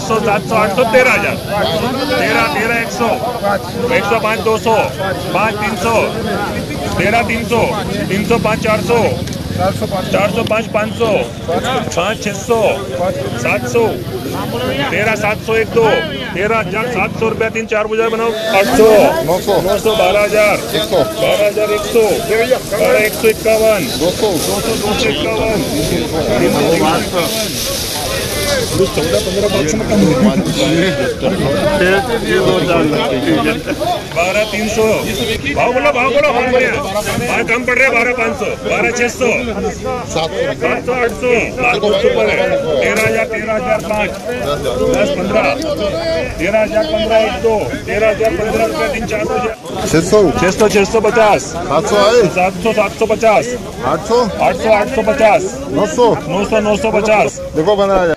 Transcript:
600 700 800 13,000 13 100 105 200 5 300 13 300 305 400 405 500 5 600 700 13 700 1 2 13,700 रुपया 3 4 हजार बनाओ 800 900 12,000 12,100 151 200 12 300 भाव बोलो भाव बढ़िया कम पड़ रहे 12 500 12 600 700 800 ऊपर है 13,000 5 10 15 13,000 15 1 2 13,000 15 रुपया 3 4 600 650 700 750 800 850 900 950 देखो बना